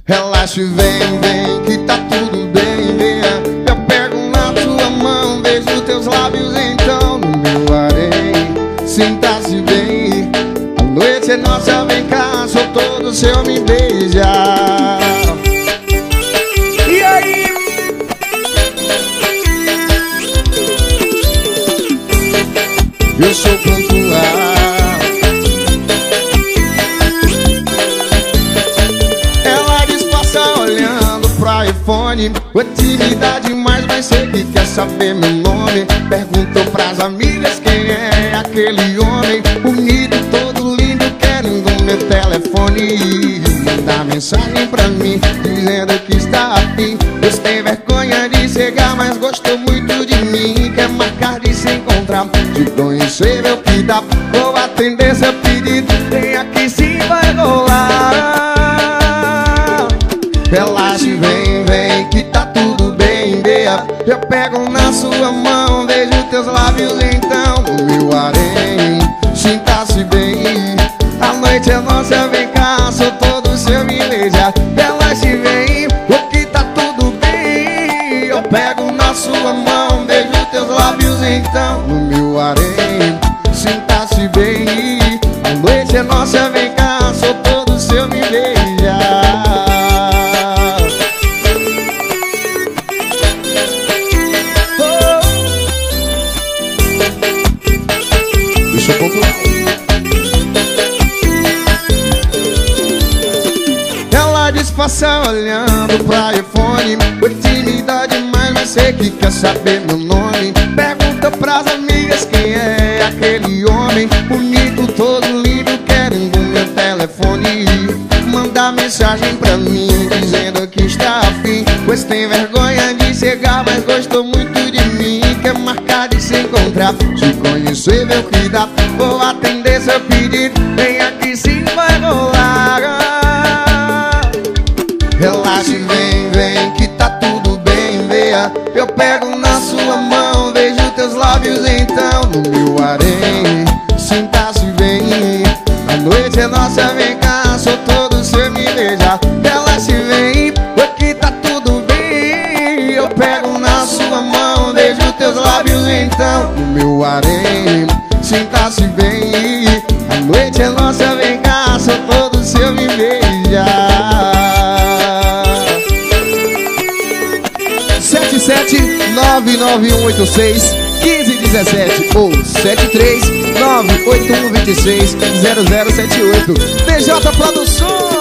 Relaxe, vem, vem, que tá tudo bem, venha. Eu pego na tua mão, beijo teus lábios então no meu harém. Sinta-se bem, a noite é nossa, vem cá, sou todo seu, me beija. E aí? Eu sou pontual. Intimidade demais, mas sei que quer saber meu nome. Perguntou pras amigas quem é aquele homem bonito, todo lindo, querendo meu telefone. Manda mensagem pra mim, dizendo que está afim. Pois tem vergonha de chegar, mas gostou muito de mim. Quer marcar de se encontrar, de conhecer meu que dá. Vou atender seu pedido, vem aqui se vai rolar. Relaxe, vem, vem, que tá tudo bem, beia. Eu pego na sua mão, beijo teus lábios então no meu harém. Sinta-se bem, a noite é nossa, vem cá, sou todo seu, me beija. Relaxe, vem, que tá tudo bem. Eu pego na sua mão, beijo teus lábios então no meu harém. Sinta-se bem, a noite é nossa, vem cá, sou todo seu, me beija. Ela disfarça olhando pra iPhone, intimidade demais, mas sei que quer saber meu nome. Pergunta pras amigas quem é aquele homem bonito, todo lindo, querendo meu telefone. Manda mensagem pra mim, dizendo que está afim. Pois tem vergonha de chegar, mas gostou muito de mim. Quer marcar de se encontrar, se conhecer meu que dá. Vou atender seu pedido, vem aqui sim vai rolar. Relaxe, vem, vem, que tá tudo bem, veia. Eu pego na sua mão, beijo teus lábios então no meu harém. Sinta-se bem, a noite é nossa, vem cá, sou todo seu, me beija. Relaxe, vem, que tá tudo bem. Eu pego na sua mão, beijo teus lábios então no meu harém. Sinta-se bem, a noite é nossa, vem cá, sou todo seu, me beija. 77991861517 ou 73981260078. DJ Produções.